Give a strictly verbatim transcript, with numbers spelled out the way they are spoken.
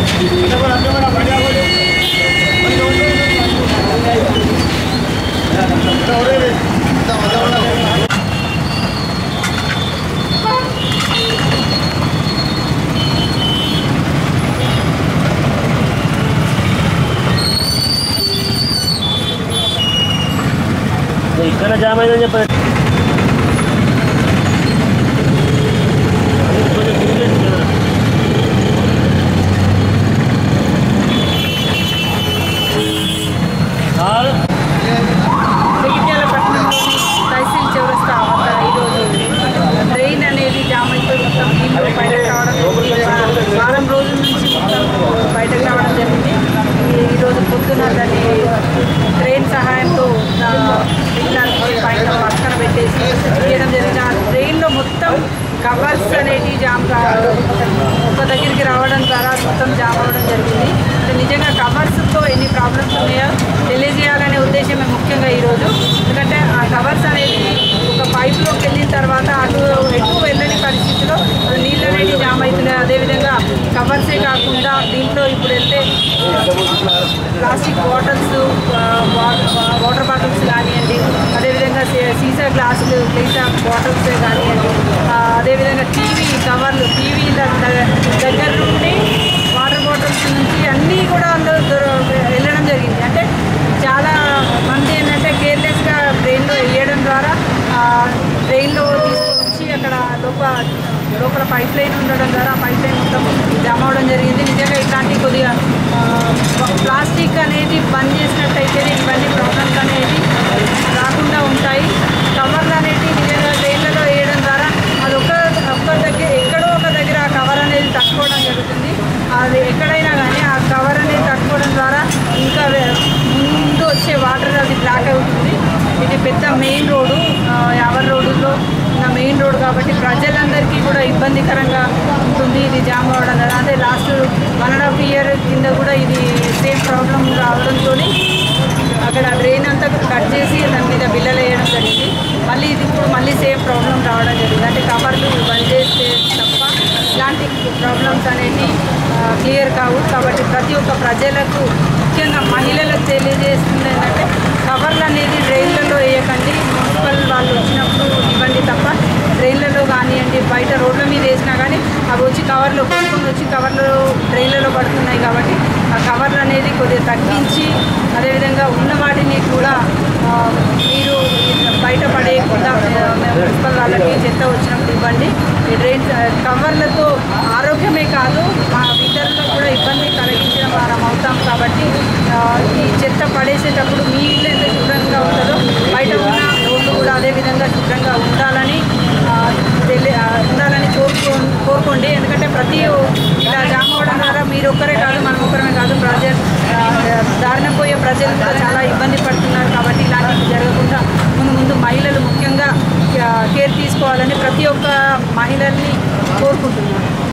ఇక్కడ జామ్ అయిందని చెప్పండి. జగిత్యాల పట్టణంలోని తహసీల్ చౌరస్తా వద్ద ఈరోజు ట్రైన్ అనేది జామ్ అయిపోయి మొత్తం నీళ్ళు బయటకు రావడం జరిగింది. వారం రోజుల నుంచి మొత్తం బయటకు రావడం జరిగింది. ఈరోజు పొద్దున దాన్ని ట్రైన్ సహాయంతో పిల్లలకి పైన పక్కన పెట్టేసి తీయడం జరిగింది. ఆ ట్రైన్లో మొత్తం కవర్స్ అనేవి జామ్ ఒక దగ్గరికి రావడం ద్వారా మొత్తం జామ్ అవ్వడం జరిగింది. నిజంగా కవర్స్తో ఎన్ని ప్రాబ్లమ్స్ ఉన్నాయో తెలియజేయాలనే ఉద్దేశమే ముఖ్యంగా ఈరోజు. ఎందుకంటే ఆ కవర్స్ అనేది ఒక పైప్లోకి వెళ్ళిన తర్వాత అటు ఎటు వెళ్ళని పరిస్థితిలో నీళ్ళు అనేవి జామ్ అవుతున్నాయి. అదేవిధంగా కవర్సే కాకుండా దీంట్లో ఇప్పుడు వెళ్తే ప్లాస్టిక్ బాటిల్స్, వాటర్ బాటిల్స్ కానివ్వండి, అదేవిధంగా సీసా గ్లాసులు, సీసా బాటిల్స్ కానివ్వండి, అదేవిధంగా టీవీ కవర్లు, టీవీ దగ్గర నుండి వాటర్ బాటిల్స్ నుంచి అన్నీ కూడా అందులో వెళ్ళడం జరిగింది. అంటే చాలా మంది ఏంటంటే కేర్లెస్గా ట్రైన్లో వేయడం ద్వారా ట్రైన్లో తీసుకొచ్చి అక్కడ లోపల లోపల పైప్ లైన్ ఉండడం ద్వారా ఆ పైప్ లైన్ మొత్తం జామ్ అవ్వడం జరిగింది. నిజంగా ఇట్లాంటి కొద్దిగా ప్లాస్టిక్ అనేది బంద్ చేసినట్టయితే ఇవన్నీ ప్రాబ్లమ్స్ అనేది రాకుండా ఉంటాయి. కవర్లు అనేవి నిజంగా ట్రైన్లలో వేయడం ద్వారా అది ఒక ఒక్క దగ్గర ఎక్కడో ఒక దగ్గర ఆ కవర్ అనేది తట్టుకోవడం జరుగుతుంది. అది ఎక్కడైనా కానీ ఆ కవర్ అనేది తట్టుకోవడం ద్వారా ఇంకా ముందు వచ్చే వాటర్ అది బ్లాక్ అవుతుంది. ఇది పెద్ద మెయిన్ రోడ్డు, యావర్ రోడ్డులో ఉన్న మెయిన్ రోడ్ కాబట్టి ప్రజలందరికీ కూడా ఇబ్బందికరంగా ఉంటుంది ఇది జామ్ అవ్వడం కదా. అదే last one and half year కింద కూడా ఇది సేమ్ ప్రాబ్లం రావడంతో అక్కడ డ్రైన్ అంతా కట్ చేసి దాని మీద బిల్లలు వేయడం జరిగింది. మళ్ళీ ఇది ఇప్పుడు మళ్ళీ సేమ్ ప్రాబ్లం రావడం జరిగింది. అంటే కవర్లు బంద్ చేస్తే తప్ప ఇలాంటి ప్రాబ్లమ్స్ అనేవి క్లియర్ కావు. కాబట్టి ప్రతి ఒక్క ప్రజలకు ముఖ్యంగా మహిళలకు తెలియజేస్తుంది ఏంటంటే కవర్లు అనేది డ్రైన్లలో వేయకండి. మున్సిపల్ వాళ్ళు వచ్చినప్పుడు ఇవ్వండి తప్ప డ్రైన్లలో కానివ్వండి, బయట రోడ్ల మీద వేసినా కానీ అవి వచ్చి కవర్లో కొనుక్కొని వచ్చి కవర్లు డ్రైన్లలో పడుతున్నాయి. కాబట్టి ఆ కవర్లు అనేది కొద్దిగా తగ్గించి అదేవిధంగా ఉన్న వాటిని కూడా మీరు బయట పడేయకుండా మున్సిపల్ వాళ్ళకి చెత్త వచ్చినప్పుడు ఇవ్వండి. ఈ డ్రైన్ కవర్లతో ఆరోగ్యమే కాదు మా ఇతరులకు కూడా ఇబ్బంది కలిగించిన వారం అవుతాం. కాబట్టి ఈ చెత్త పడేసేటప్పుడు మీ ఇల్లు ఎంత శుభ్రంగా ఉంటుందో బయట ఉన్న రోడ్లు కూడా అదేవిధంగా శుభ్రంగా ఉండాలని తెలి ఉండాలని కోరుకో కోరుకోండి ఎందుకంటే ప్రతి ఇలా జామ్ అవ్వడం ద్వారా మీరు ఒక్కరే కాదు మనం ఒక్కరమే కాదు ప్రజలు దారిన పోయే ప్రజలు కూడా చాలా ఇబ్బంది పడుతున్నారు. కాబట్టి ఇలాంటివి జరగకుండా ముందు ముందు మహిళలు ముఖ్యంగా కేర్ తీసుకోవాలని ప్రతి ఒక్క మహిళల్ని కోరుకుంటున్నాను.